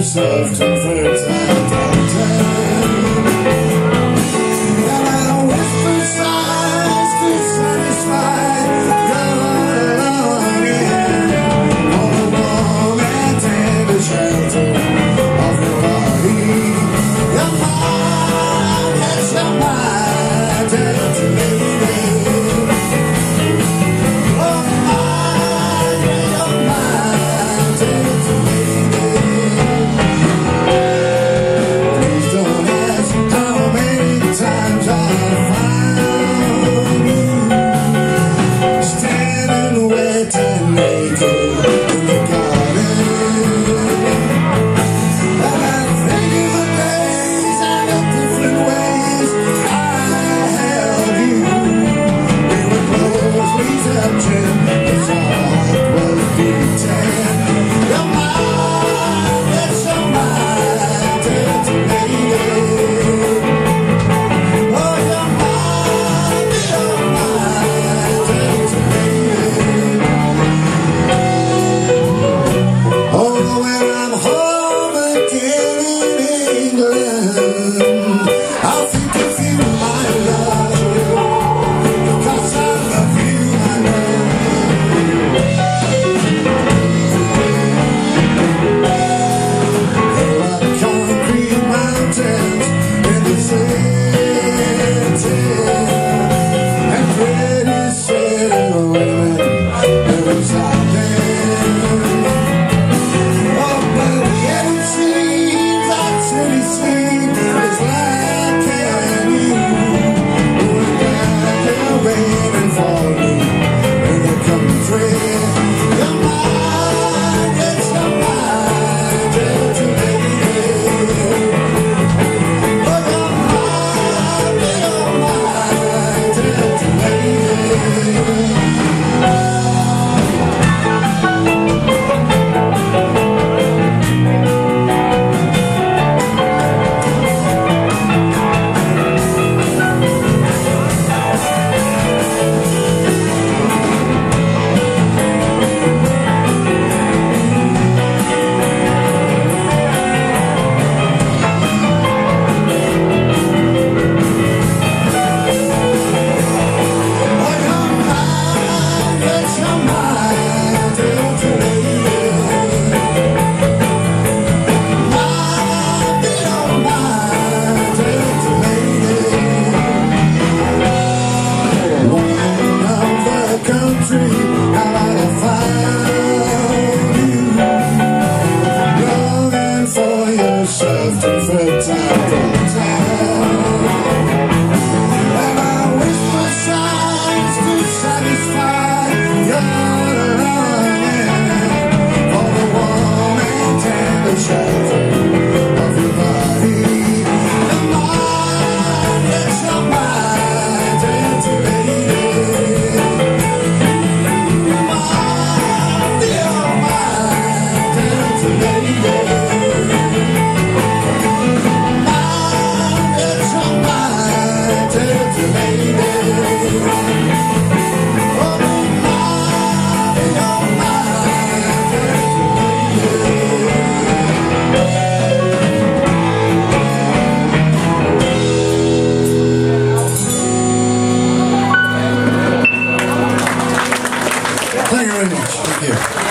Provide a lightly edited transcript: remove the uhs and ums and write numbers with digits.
yourself to fertile downtown. And I whisper sighs to satisfy your longing for the warm and tender shelter of your body. Your mind, yes, your mind, dirty lady. Oh, mind, your mind, dirty lady. Please don't ask how many times I've found you standing wet and naked in the garden. And I think of the days and the different ways I held you. We were closely touching as our heart was beating. Your mind, yes, your mind, dirty lady. Oh, your mind, dirty lady. Oh, when I'm home again in England, I'll think of you, my love, because I love you, I know. There are concrete mountains in the city, and pretty city women live out there. Oh, but yet it seems that city sleep is like you. Going back and waiting for me in the country. Your mind, it's your mind, dirty lady. Oh, your mind, dirty lady. Country, how I found you, longing for yourself to fertile downtown. And I whisper signs to satisfy your longing for the warm and tender shelter of your body. Your mind, yes, your mind, dirty lady. Thank you very much. Thank you.